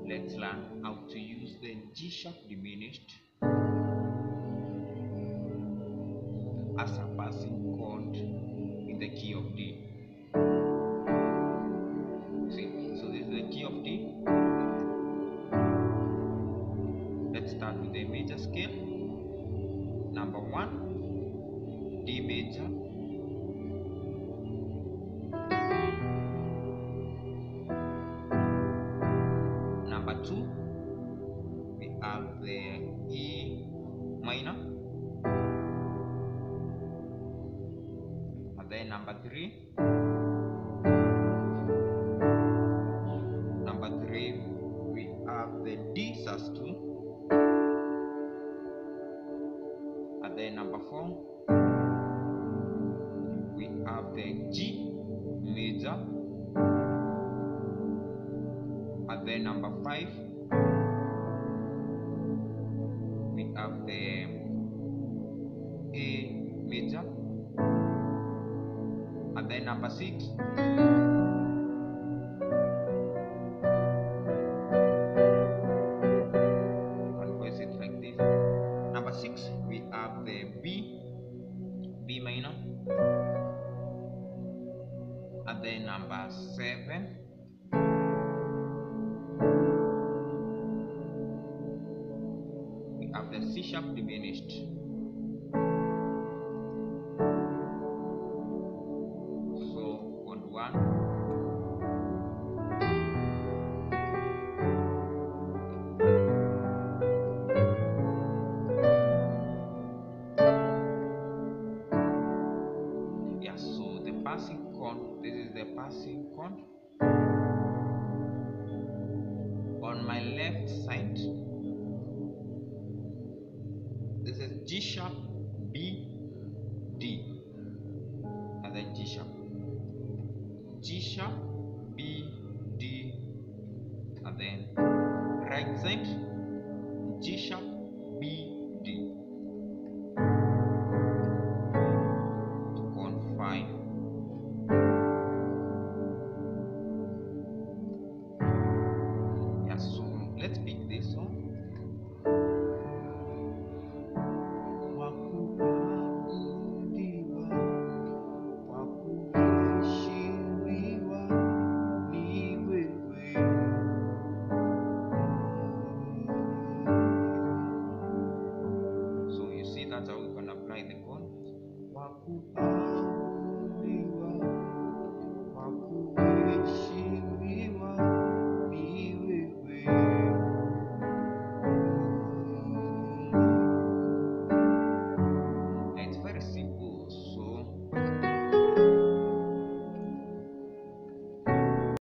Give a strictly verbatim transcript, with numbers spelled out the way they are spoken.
Let's learn how to use the G sharp diminished as a passing chord in the key of D. See, so this is the key of D. Let's start with the major scale. Number one, D major. Number two, we have the E minor. And then number three, number three, we have the D sus two. And then number four, we have the G major. And then number five, we have the A major. And then number six, I'll voice it like this. Number six, we have the B, B minor. And then number seven, we have the C sharp diminished. So on one, yeah, so the passing chord, this is the passing chord. On my left side, this is G sharp, B, D, and then G sharp, G sharp, B, D, and then right side, G sharp,